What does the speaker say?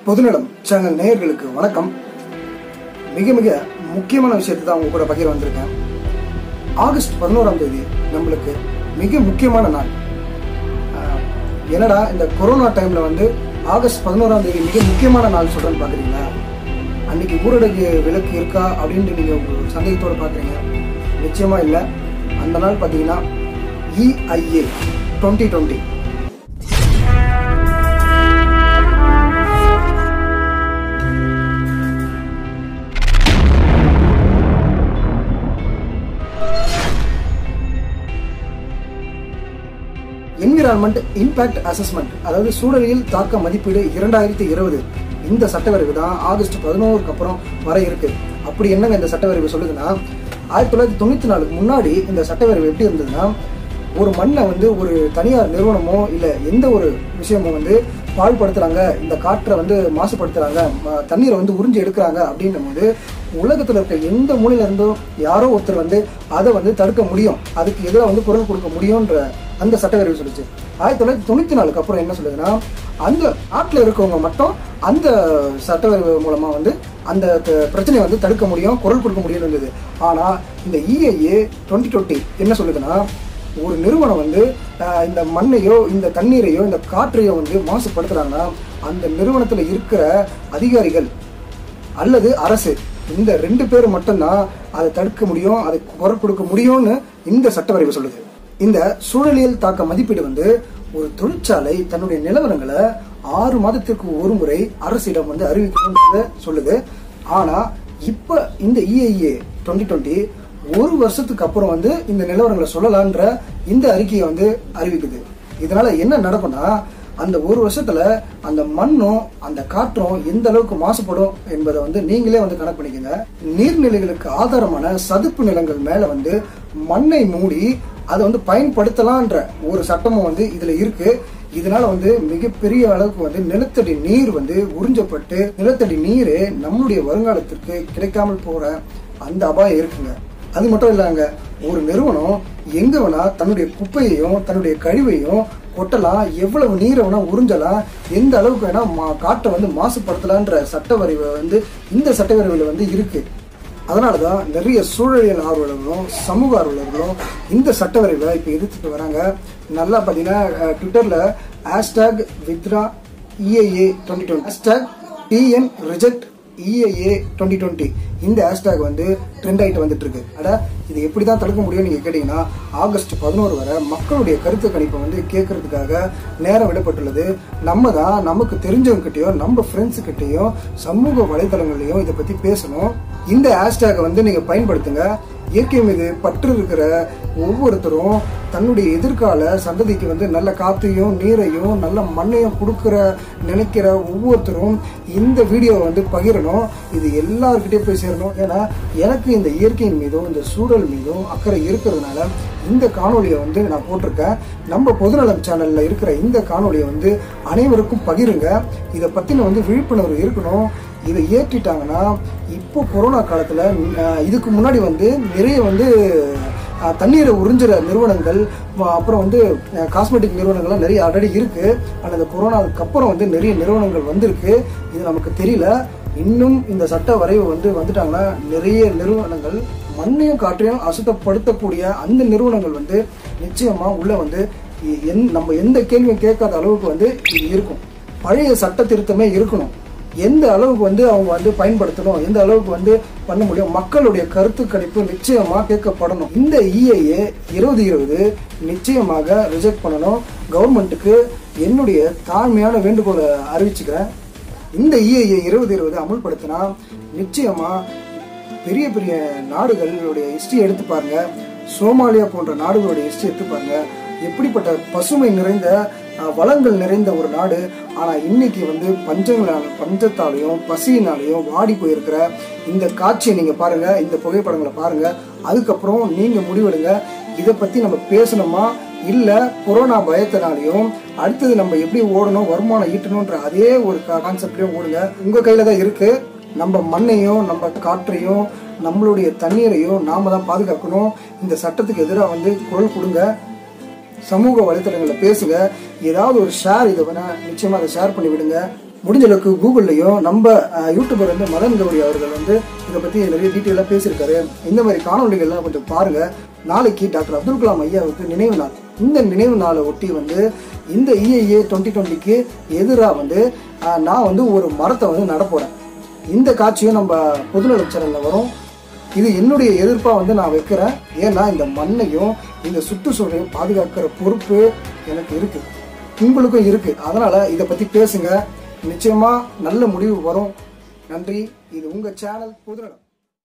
பொதுநலம் சேனல் நேயர்களுக்கு வணக்கம். மிக மிக முக்கியமான விஷயத்தை தான் உங்க கூட பகிர வந்திருக்கேன். ஆகஸ்ட் 11ஆம் தேதி நம்மளுக்கு மிக முக்கியமான நாள். என்னடா இந்த கொரோனா டைம்ல ஆகஸ்ட் 11ஆம் தேதி மிக முக்கியமான நாள் சொல்றேன்னு பாக்குறீங்களா? அன்னைக்கு ஊரடங்கு விலக்கு இருக்கா அப்படின்ட்டு நீங்க ஒரு சந்தேகத்தோட பாக்குறீங்க. நிச்சயமா இல்லை. அந்த நாள் பாத்தீங்கன்னா EIA 2020. என்விரான்மெண்ட் இம்பாக்ட் அசஸ்மெண்ட், அதாவது சூழலியல் தாக்க மதிப்பீடு 2020. இந்த சட்டவரைவு தான் ஆகஸ்ட் 11க்கு அப்புறம் வர இருக்கு. அப்படி என்னங்க இந்த சட்டவரைவு சொல்லுதுன்னா, 1994 முன்னாடி இந்த சட்டவரைவு எப்படி இருந்ததுன்னா, ஒரு மண்ணை ஒரு தனியார் நிறுவனமோ இல்ல எந்த ஒரு விஷயமோ பாழ்படுத்துறாங்க, இந்த காற்றை மாசுபடுத்துறாங்க, தண்ணீரை உறிஞ்சி எடுக்கிறாங்க அப்படின்னும் போது உலகத்துல இருக்க எந்த மூலையில இருந்தோ யாரோ ஒருத்தர் அதை தடுக்க முடியும், அதுக்கு எதிராக குரல் கொடுக்க முடியும்ன்ற அந்த சட்டவரைவு சொல்லிச்சு. 1994 அப்புறம் என்ன சொல்லுதுன்னா, அந்த நாட்டில் இருக்கவங்க மட்டும் அந்த சட்டவரைவு மூலமா அந்த பிரச்சனையை தடுக்க முடியும், குரல் கொடுக்க முடியும்னு இருந்தது. ஆனா இந்த EIA 2020 என்ன சொல்லுதுன்னா, ஒரு நிறுவனம் இந்த மண்ணையோ இந்த தண்ணீரையோ இந்த காற்றையோ மாசுபடுத்துறாங்கன்னா அந்த நிறுவனத்துல இருக்கிற அதிகாரிகள் அல்லது அரசு, இந்த 2 பேர் மட்டும்தான் அதை தடுக்க முடியும், அதை குரல் கொடுக்க முடியும்னு இந்த சட்டவரைவு சொல்லுது. இந்த சூழலியல் தாக்க மதிப்பீடு ஒரு தொழிற்சாலை தன்னுடைய நிலவரங்களை 6 மாதத்திற்கு ஒரு முறை அரசிடம் அறிவிக்கணும்ன்றத சொல்லுது. ஆனா இப்ப இந்த EIA 2020 ஒரு வருஷத்துக்கு அப்புறம் இந்த நிலவரங்களை சொல்லலான்ற இந்த அறிக்கையை அறிவிக்குது. இதனால என்ன நடக்கும்னா, அந்த ஒரு வருஷத்துல அந்த மண்ணும் அந்த காற்றும் எந்த அளவுக்கு மாசுபடும் என்பதை நீங்களே கணக்கு பண்ணிக்கங்க. நீர்நிலைகளுக்கு ஆதாரமான சதுப்பு நிலங்கள் மேல மண்ணை மூடி அதை பயன்படுத்தலான்ற ஒரு சட்டமும் இதுல இருக்கு. இதனால மிகப்பெரிய அளவுக்கு நிலத்தடி நீர் உறிஞ்சப்பட்டு நிலத்தடி நீரே நம்மளுடைய வருங்காலத்திற்கு கிடைக்காமல் போற அந்த அபாயம் இருக்குங்க. அது மட்டும் இல்லங்க, ஒரு நிறுவனம் எங்க வேணா தன்னுடைய குப்பையையும் தன்னுடைய கழிவையும் கொட்டலாம், எவ்வளவு நீரை வேணா உறிஞ்சலாம், எந்த அளவுக்கு வேணா காற்றை மாசுபடுத்தலான்ற சட்டவரைவு இந்த சட்டவரைவுல இருக்கு. அதனாலதான் நிறைய சூழலியல் ஆர்வலர்களும் சமூக ஆர்வலர்களும் இந்த சட்டவரைவை இப்ப எதிர்த்துட்டு வராங்க. நல்லா பாத்தீங்கன்னா ட்விட்டர்ல #withdraw EIA 2020 #TN-reject EIA 2020 இந்த ஹேஷ்டாக் ட்ரெண்ட் ஆயிட்டு வந்துட்டு இருக்கு. இது எப்படிதான் தடுக்க முடியும் நீங்க கேட்டீங்கன்னா, ஆகஸ்ட் 11 வரை மக்களுடைய கருத்து கணிப்பை கேட்கறதுக்காக நேரம் விடப்பட்டுள்ளது. நம்ம தான் நமக்கு தெரிஞ்சவங்க கிட்டயும் நம்ம ஃப்ரெண்ட்ஸ் கிட்டயும் சமூக வலைதளங்களையும் இதை பத்தி பேசணும். இந்த ஹேஷ்டாக நீங்க பயன்படுத்துங்க. இயற்கை மீது பற்று இருக்கிற ஒவ்வொருத்தரும் தன்னுடைய எதிர்கால சந்ததிக்கு நல்ல காத்தையும் நீரையும் நல்ல மண்ணையும் கொடுக்கிற நினைக்கிற ஒவ்வொருத்தரும் இந்த வீடியோவை பகிரணும். இது எல்லார்கிட்டயும் போய் சேரணும். ஏன்னா எனக்கு இந்த இயற்கையின் மீதும் இந்த சூழல் மீதும் அக்கறை இருக்கிறதுனால இந்த காணொலியை நான் போட்டிருக்கேன். நம்ம பொதுநலம் சேனல்ல இருக்கிற இந்த காணொலியை அனைவருக்கும் பகிருங்க. இதை பத்தின விழிப்புணர்வு இருக்கணும். இதை ஏற்றிட்டாங்கன்னா இப்போ கொரோனா காலத்துல இதுக்கு முன்னாடி நிறைய தண்ணீரை உறிஞ்சுற நிறுவனங்கள், அப்புறம் காஸ்மெட்டிக் நிறுவனங்கள்லாம் நிறைய ஆல்ரெடி இருக்கு. ஆனால் இந்த கொரோனாவுக்கு அப்புறம் நிறைய நிறுவனங்கள் வந்திருக்கு. இது நமக்கு தெரியல. இன்னும் இந்த சட்ட வரைவு வந்துட்டாங்கன்னா நிறைய நிறுவனங்கள் மண்ணையும் காற்றையும் அசுத்தப்படுத்தக்கூடிய அந்த நிறுவனங்கள் நிச்சயமா உள்ள நம்ம எந்த கேள்வியும் கேட்காத அளவுக்கு இது இருக்கும். பழைய சட்ட திருத்தமே இருக்கணும். எந்த அளவுக்கு அவங்க பயன்படுத்தணும், எந்த அளவுக்கு பண்ண முடியும், மக்களுடைய கருத்து கணிப்பு நிச்சயமா கேட்கப்படணும். இந்த EIA 2020 நிச்சயமாக ரிஜெக்ட் பண்ணணும். கவர்மெண்ட்டுக்கு என்னுடைய தாழ்மையான வேண்டுகோளை அறிவிச்சுக்கிறேன். இந்த EIA 2020 அமல்படுத்தினா நிச்சயமா பெரிய பெரிய நாடுகளுடைய ஹிஸ்டரி எடுத்து பாருங்க. சோமாலியா போன்ற நாடுகளுடைய ஹிஸ்டரி எடுத்து பாருங்க. எப்படிப்பட்ட பசுமை நிறைந்த வளங்கள் நிறைந்த ஒரு நாடு. ஆனா இன்னைக்கு பஞ்சத்தாலையும் பசியினாலையும் வாடி போயிருக்கிற இந்த காட்சியை நீங்க பாருங்க, இந்த புகைப்படங்களை பாருங்க. அதுக்கப்புறம் நீங்க முடிவெடுங்க, இதை பத்தி நம்ம பேசணுமா இல்ல கொரோனா பயத்தினாலையும் அடுத்தது நம்ம எப்படி ஓடணும், வருமானம் ஈட்டணும்ன்ற அதே ஒரு கான்செப்ட்லயும் ஓடுங்க. உங்க கையில தான் இருக்கு. நம்ம மண்ணையும் நம்ம காற்றையும் நம்மளுடைய தண்ணீரையும் நாம தான் பாதுகாக்கணும். இந்த சட்டத்துக்கு எதிராக குரல் கொடுங்க. சமூக வலைத்தளங்களில் பேசுங்க. ஏதாவது ஒரு ஷேர் இதை வேணா நிச்சயமா அதை ஷேர் பண்ணி விடுங்க. முடிஞ்ச அளவுக்கு கூகுள்லையும் நம்ம யூடியூபர் வந்து மதன் கௌரி அவர்கள் வந்து இதை பற்றி நிறைய டீட்டெயிலாக பேசியிருக்காரு. இந்த மாதிரி காணொலிகள்லாம் கொஞ்சம் பாருங்க. நாளைக்கு டாக்டர் அப்துல் கலாம் ஐயாவுக்கு நினைவு நாள். இந்த நினைவு நாளை ஒட்டி வந்து இந்த EIA 2020க்கு எதிராக வந்து நான் வந்து ஒரு மரத்தை வந்து நடப்போறேன். இந்த காட்சியும் நம்ம பொதுநல சேனல்ல வரும். இது என்னுடைய எதிர்ப்பாக வந்து நான் வைக்கிறேன். ஏன்னா இந்த மண்ணையும் இந்த சுற்றுச்சூழலையும் பாதுகாக்கிற பொறுப்பு எனக்கு இருக்கு, உங்களுக்கும் இருக்கு. அதனால இதை பத்தி பேசுங்க. நிச்சயமா நல்ல முடிவு வரும். நன்றி. இது உங்க சேனல் பொதுநலம்.